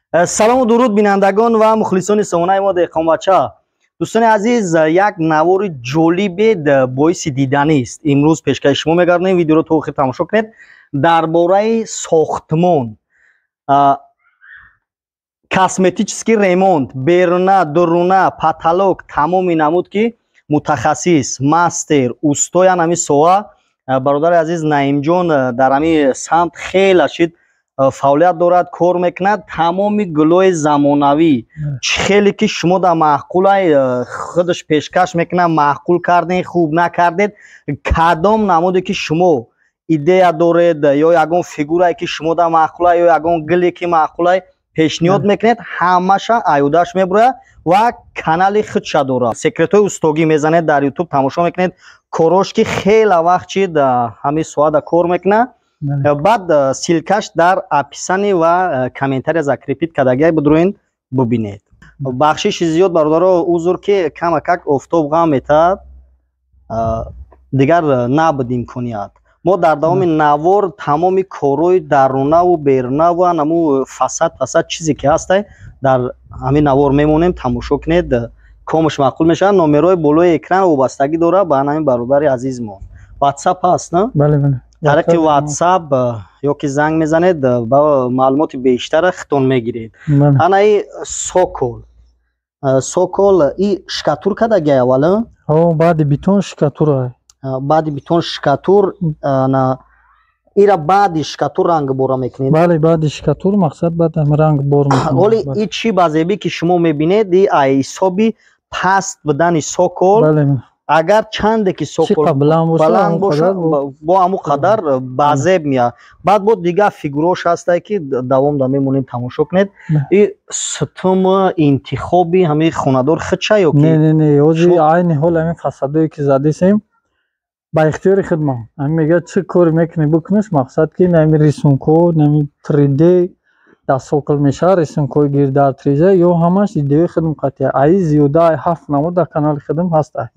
سلام و درود بینندگان و مخلصان سمانه ما دهقان بچه. دوستان عزیز، یک نوار جالب باعث دیدنی است. امروز پیشکش شما می‌گردیم، ویدیو رو تا آخر تماشا کنید. درباره ساختمان، کاسمتیکسکی ремонт، بیرونه، درونه، پاتالوگ، تمام نمود که متخصص، ماستر، استاد همین سوها برادر عزیز نعیم جان در همین سمت خیلی شد فعالیت دارد، کار میکند. تمام گلوی زمانوی خیلی که شما در معقول خودش پیشکش میکنه، معقول کردین، خوب نکردید، کدام نمودی که شما ایده دارید یا یگان فیگوری که شما در معقول یا یگان گلی که معقول پیشنهاد میکنید، همش ایودش میبره و کانال خودش داره. سکرتای استاگی میزنید در یوتیوب تماشا میکنید، کاراش که خیلی وقت چید همین سواد کار میکنه. بعد سیلکش در اپیسانی و کامنتاری زکریپیت کداگی بدروین ببینید. بخشش زیاد برادر عذر که کم کک افتاب غم میتاد دیگر نبود امکانیت. ما در دوام نوار تمام کاروی درونه و بیرونه و نمو فساد چیزی که هست در همین نوار میمونیم. تماشا کنید، کامش معقول میشه. نمرای بالای اکران وابستگی داره به همین برادر عزیز ما. واتساپ هست نه؟ بله بله. طریق واتساپ یا که زنگ میزنید با معلومات بیشتر خطون میگیرید. انا ای سوکول ای شکاتور کداگی اولا؟ بعد بیتون شکاتور بعد بیتون شکاتور انا ایرا بعد شکاتور رنگ بورا میکنید؟ بله بعد شکاتور مقصد بعد هم رنگ بور میکنید. ولی ای چی بازیبی که شما میبینید ای حسابی پست بدن سوکول. بله. اگر چند که سوکول بلند باشه با همو قدر بازیب میاد. بعد با دیگه فیگوراش هسته که دوام میمونیم تماشا کنید. این ستم انتخابی همه خوندار خدشه یا که؟ نه اوزی عین حال همین فسادایی که زده سیم با اختیار خدمت همین میگه چه کار میکنی بکنش. مقصد که نمی ریسونکو نمی 3D در سوکل میشه، ریسونکوی گیر در 3D یا همش ایده خدمت قطعه ای زیاده 7 نمود در کانال خدمت هسته.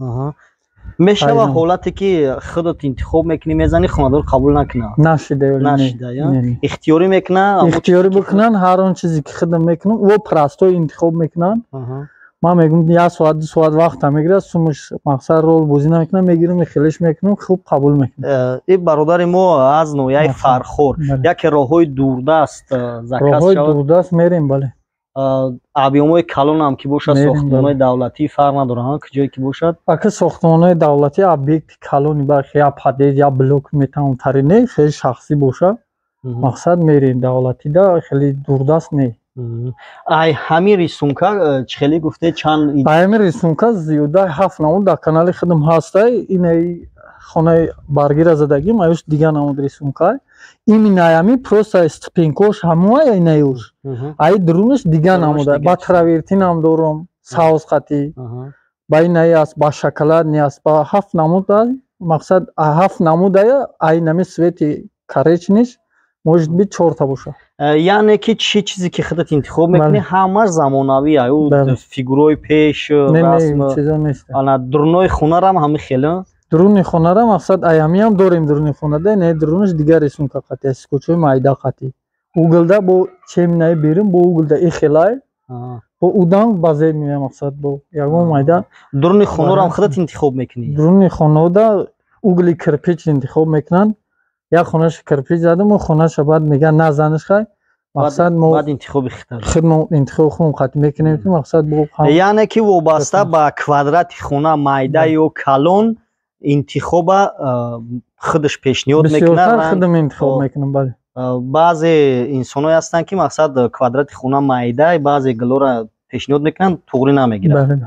میشه و حالتی که خودت انتخاب میکنی میزنی خوندار قبول نکنه؟ نشده یا اختیاری میکنه؟ اختیاری بکنن هر اون چیزی که خدمت میکنن و پرستوی انتخاب میکنن. ما میگم یا ساعت 2 ساعت وقت میگیره، سومش مقصد رول بازی نمیکنه، میگیرم خیلیش میکنم خوب قبول میکنه. این برادر ما از نوعی فرخور یک راههای دوردست راههای دوردست میریم. بله ابیامای کلان هم که باشد، ساختمان‌های دولتی فرق نداره ها که جایی که باشد. اگه ساختمان‌های دولتی ابیکت کلانی برخی یا پدید یا بلوک میتونن ترینه خیلی شخصی باشه، مقصد میریم دولتی دا خیلی دوردست نه. ای همین ریسونکا خیلی گفته چند همین ریسونکا زیاده 7 نمود در کانال خدم هسته. این خانه برگیر زدگی مایوش دیگه نمود ریسونکا این نایمی پروسا استپینکوش هموه ای نیوش ای درونش دیگه نموده. با تراویرتی نام دارم، ساوز خطی با این نایی است، با شکلات نیست، با 7 نمود مقصد 7 نموده ای نمی سویتی کاریچ نیست موجود بی 4 تا باشه. یعنی که چه چیزی که خودت انتخاب میکنی همه زمانوی او فیگورای پیش رسم چیزا نیست. انا درونای خونه هم همه خیلی درون خونه را مقصد ایامی هم داریم. درون خونه ده نه درونش دیگر ریسون که قطعی است کوچوی مایده قطعی اوگلده با چیم نای بیریم با اوگلده ای خلای با اودان بازه میه. مقصد با یگون مایده درون خونه را هم خودت انتخاب میکنی؟ درون خونه ده اوگلی کرپیچ انتخاب میکنن. یا خونهش کرپیچ زدم و خونهش بعد میگن نه زنش خواهی مقصد ما بعد انتخاب خدمت انتخاب خون قطعی میکنیم. مقصد با یعنی که وابسته با کوادرات خونه مایده یا کلون انتخاب خودش پیشنهاد میکنه. بسیار خودم انتخاب میکنم. بله بعضی انسان‌ها هستن که مقصد کوادرات خونه مایده بعضی گلو را پیشنهاد میکنن توغری نمیگیره. بله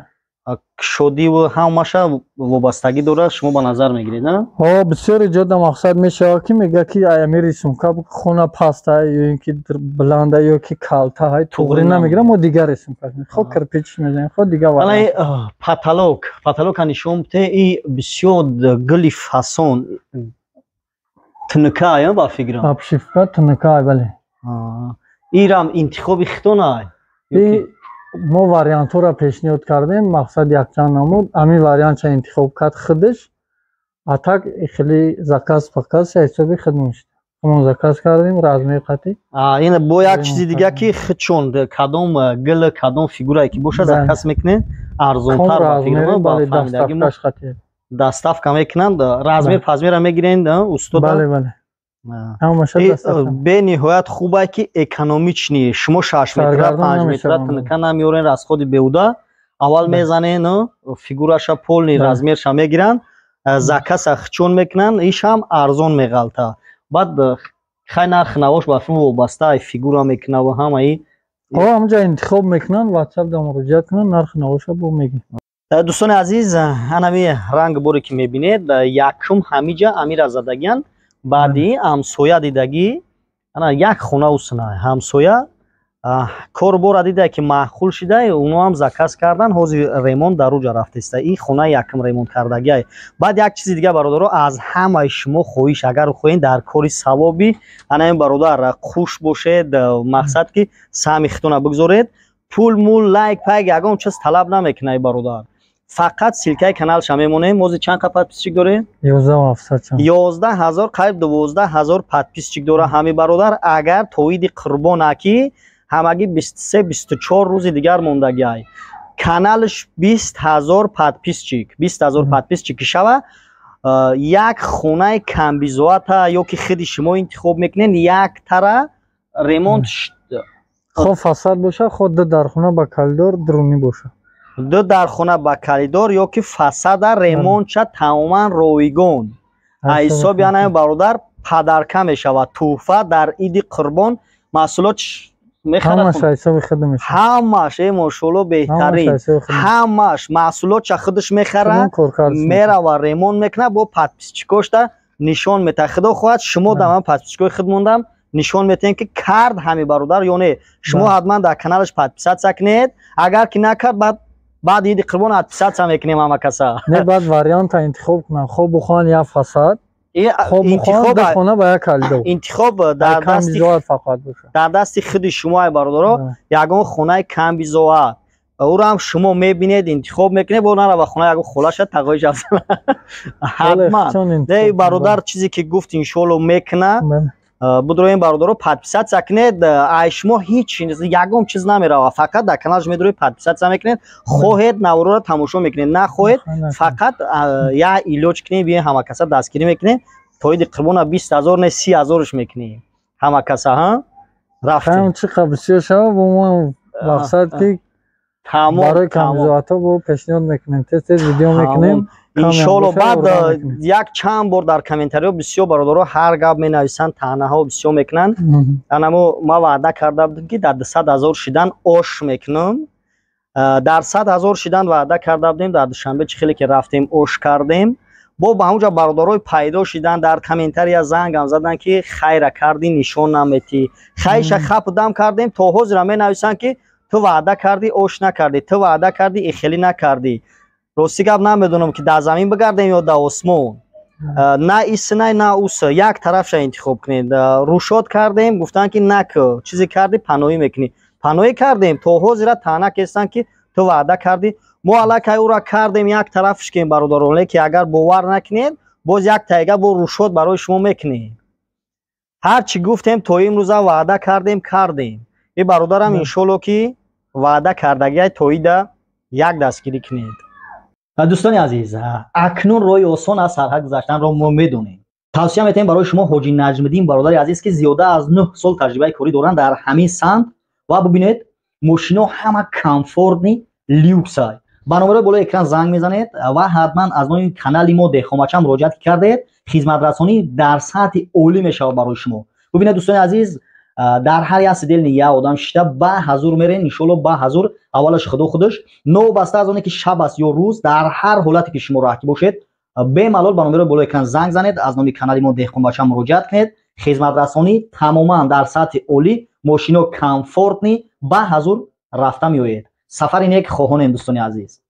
شدی و همش وابستگی داره شما با نظر میگیرید نه؟ بسیار ایجاد مقصد میشه که میگه که ایامی ریسونکا خونه پاسته یا اینکه بلنده یا که کالتا های توغری نمیگیره ما دیگر ریسون کنیم. خب کرپیچ میزنیم خود دیگه ولی پاتالوگ نشون بده ای بسیار گلی فاسون تنکای با فکرم ابشیفکا تنکای. بله ایرام انتخاب اختونای ما واریانت را پیشنهاد کردیم. مقصد یک چند نمود همین واریانت چه انتخاب کرد خودش اتاق خیلی زکاس پکاس حسابی خدمت ما заказ کردیم رزمه قطعی این با یک چیزی دیگه که خچون کدام گل کدام فیگورایی که باشه zakaz میکنه ارزان تر با فیگور با فهمیدگی ما دستاف کم میکنند رزمیر پزمیر هم میگیرند استاد بله بله به نهایت خوبه که اکونومیچ نیست شما 6 متر 5 متر تنکن نمیورین از خود بیوده اول میزنین فیگورش پول نی رزمیرش هم میگیرن zakaz خچون میکنن ایش هم ارزان میغلطه بعد خیلی نرخ نواش با فیلم وابسته فیگور هم میکنه و همه ای همونجا انتخاب میکنن واتساپ دا مراجعه کنن نرخ نواش با میگن دوستان عزیز هنمی رنگ بوری که میبینید یکم همیجا امیر زدگیان بعدی همسویا دیدگی یک خونه اوسنه همسویا کار بور دیده که معقول شده اونو هم zakaz کردن حوزی ریموند در اوجا رفته است این خونه یکم ریموند کردگی بعد یک چیز دیگه برادرو از همه شما خویش اگر خوین در کاری ثوابی این برادر خوش باشه مقصد که سمیختونه بگذارید پول مول لایک پایگ یگام چیز طلب نمیکنه برادر فقط سیلکای کانال شمیمونه موزی چند پادپیسچیک داره 11000 قریب 12000 پادپیسچیک داره همین برادر اگر توید قربان اکی همگی 23 24 روز دیگر موندگی ای کانالش 20000 پادپیسچیک 20000 پادپیسچیک شوه یک خونه کمبیزوات یا که خودی شما انتخاب میکنین یک تره ریمونت خب فساد باشه خود در خونه با کلدار درونی باشه دو در خونه با کلیدار یا که فساد ریمونت شد تماما رویگون حساب یعنی برادر پدرکه می شود توفه در عید قربان محصولات همش حساب خودش همش ماشاءالله بهترین همش محصولات چه خودش میخره میره و ریمون میکنه با پادپیسچیکوش نشان میده خدا خواهد شما در من پادپیسچیکوی خود موندم نشان میتین که کرد همین برادر یا نه شما حتما در کانالش پادپیسات سکنید اگر که نکرد بعد عید قربان پادپیسات هم میکنیم همه کسا نه بعد واریانت انتخاب کنن خوب بخوان یا فساد انتخاب خونه با یک کلدو انتخاب در دست خود شما برادرها یگان خونه کم بیزوات او را هم شما میبینید انتخاب میکنه با اون و خونه یگان خلاش تقایش افزن حتما ده برادر چیزی که گفت انشالله میکنه بدرو این برادرها پادپیسات سکنید ایشما هیچ یگان چیز نمیره فقط در کانالش میدروی پادپیسات میکنید خواهید نورو را تماشا میکنید نخواهید فقط یا ایلوچ کنید بیاین همه کسا دستگیری میکنید توید قربان 20000 نه 30000ش میکنید همه کسا ها رفتیم چه قبلسی شو با ما مقصد که برای کامزواتا با پیشنهاد میکنیم تست ویدیو میکنیم انشالله بعد یک چند بار در کامنتاری بسیار برادرها هر گپ می نویسن تنه ها بسیار میکنن اما ما وعده کرده بودیم که در 100000 شدن اوش میکنم در 100000 شدن وعده کرده بودیم در دوشنبه چه خیلی که رفتیم اوش کردیم با به اونجا برادرای پیدا شدن در کامنتاری از زنگ هم زدن که خیر کردی نشون نمیتی خیش خپ دم کردیم تا حاضر می نویسن که تو وعده کردی اوش نکردی تو وعده کردی اخلی نکردی راستی گپ نمیدونم که در زمین بگردیم یا در آسمون نه ایس نه اوس یک طرفش انتخاب کنید روشاد کردیم گفتن که نکو چیزی کردی پناهی میکنی پناهی کردیم تو حاضر تنک هستن که تو وعده کردی ما علاقه او را کردیم یک طرفش که برادران که اگر باور نکنید باز یک تایگه با روشاد برای شما میکنیم هر چی گفتیم تو امروز وعده کردیم این برادرم انشالله که وعده کردگی تویده یک دستگیری کنید دوستان عزیز اکنون روی آسان از سرحد گذشتن را ما میدونیم توصیه میتونیم برای شما حاجی نجم‌الدین برادر عزیز که زیاده از 9 سال تجربه کاری دارن در همین سمت و ببینید ماشینا همه کامفورت نی لیوکس های بنابراین بالای اکران زنگ میزنید و حتما از نوع کانال ما دهخامچه مراجعه کردید خدمت رسانی در سطح عالی میشه برای شما ببینید دوستان عزیز در هر یک دل نیه آدم شده به حضور میره ان شاء الله به حضور اولش خدا خودش نو بسته از اونه که شب است یا روز در هر حالتی که شما راحتی باشید به ملال به نمره بالای اکران زنگ زنید از نام کانال ما دهخامچه مراجعه کنید خدمت رسانی تماما در سطح عالی ماشینو کامفورت نی به حضور رفته میوید سفر نیک خواهان دوستان عزیز